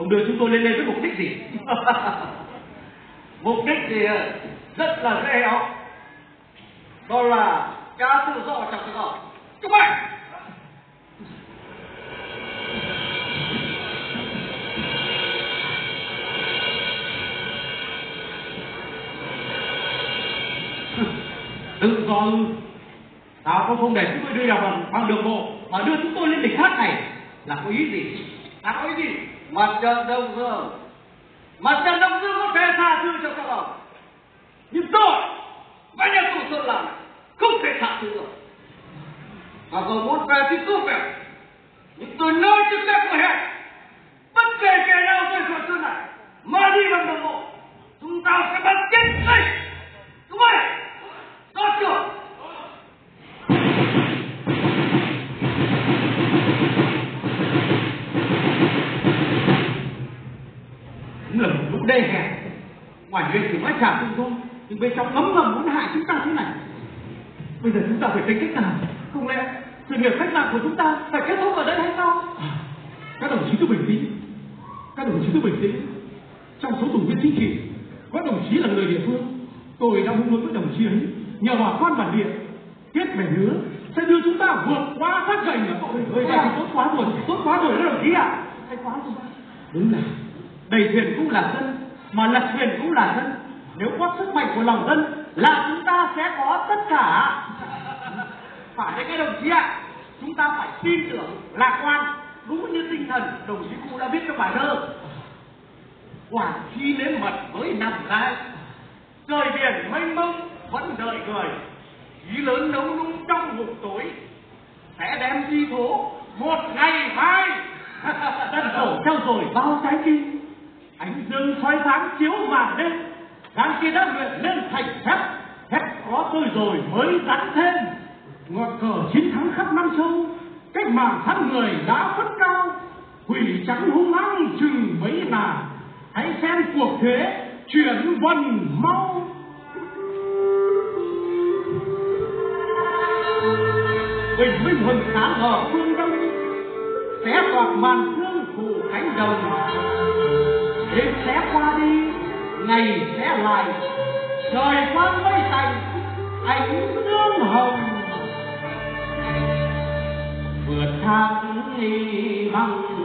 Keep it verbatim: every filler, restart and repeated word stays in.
ông đưa chúng tôi lên đây với mục đích gì? Mục đích thì rất là dễ hiểu. Đó là cá tự do trong cái đó. Chúc mừng. Tự do ư? Tao cũng không để chúng tôi đưa vào bằng, bằng đường bộ mà đưa chúng tôi lên đỉnh tháp này là có ý gì? Ta có ý gì? Mặt trận Đông Dương, mặt trận Đông Dương có thể tha thứ cho các ông, nhưng tôi với nhà tù Sơn Lạc không thể tha thứ được. Và tôi muốn về thì cứ về, nhưng tôi nói cho các người hay, bất kể kẻ nào rời khỏi Sơn này mà đi bằng đường bộ, chúng ta sẽ bắn chết đây. Đúng không? Rõ chưa? Đúng là một lũ đê hèn. Ngoài việc chỉ nói trả thù thôi, nhưng bên trong ngấm ngầm muốn hại chúng ta thế này. Bây giờ chúng ta phải tính cách nào? Không lẽ sự nghiệp cách mạng của chúng ta phải kết thúc ở đây hay sao? À, các đồng chí cứ bình tĩnh. Các đồng chí cứ bình tĩnh. Trong số tù viên chính trị, có đồng chí là người địa phương. Tôi đã hung hăng với đồng chí ấy, nhờ bà quan bản địa kết về nữa sẽ đưa chúng ta vượt qua sát gành ở tội. Ơi, vậy thì tốt quá rồi, tốt quá rồi đó đồng chí ạ. Hay quá rồi. Đúng là đầy thuyền cũng là dân, mà lật thuyền cũng là dân. Nếu có sức mạnh của lòng dân là chúng ta sẽ có tất cả. Phải đấy các đồng chí ạ. Chúng ta phải tin tưởng, lạc quan, đúng như tinh thần đồng chí cụ đã viết trong bài thơ. Quả chi nếm mật với nằm gai, trời biển mênh mông vẫn đợi người. Ý lớn nấu nung trong ngục tối sẽ đem di thố một ngày mai. Tân đổ trao rồi bao trái tim, ánh dương soi sáng chiếu màn đêm. Gan kia đã luyện lên thành thép, thép có tôi rồi mới gắn thêm. Ngọn cờ chiến thắng khắp năm châu, cách mạng thắng người đã phất cao. Quỷ trắng hung hăng chừng mấy nà, hãy xem cuộc thế chuyển vần mau. Bình minh hừng sáng ở phương đông, xé toạc màn sương phủ cánh đồng. Đêm sẽ qua đi, ngày sẽ lại, trời quang mây tạnh, ánh dương hồng. Vượt tháng đi bằng